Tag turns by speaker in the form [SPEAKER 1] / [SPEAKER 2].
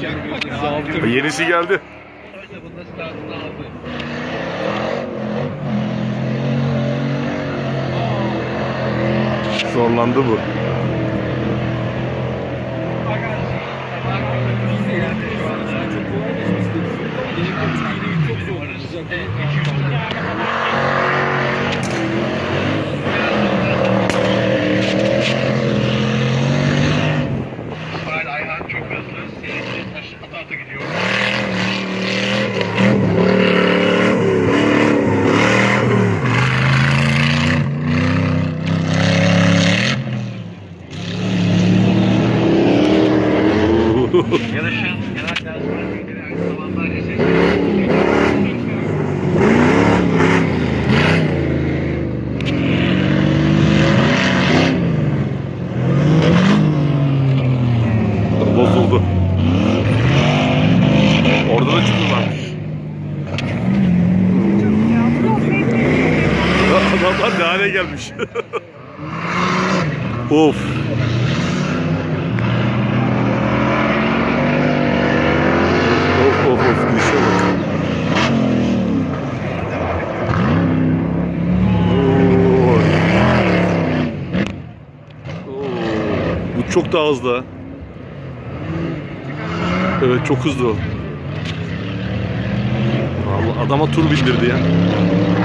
[SPEAKER 1] Yenisi geldi. Zorlandı bu.
[SPEAKER 2] Ayhan çok hızlı. Seyrek ata gidiyor. Yarışın genel dersleri aynı zamanda
[SPEAKER 1] bozuldu. Orada da çukur varmış. Adamlar ne hale gelmiş. Of. Of gidişe bak. Bu çok daha hızlı. Evet, çok hızlı o. Adama tur bindirdi ya.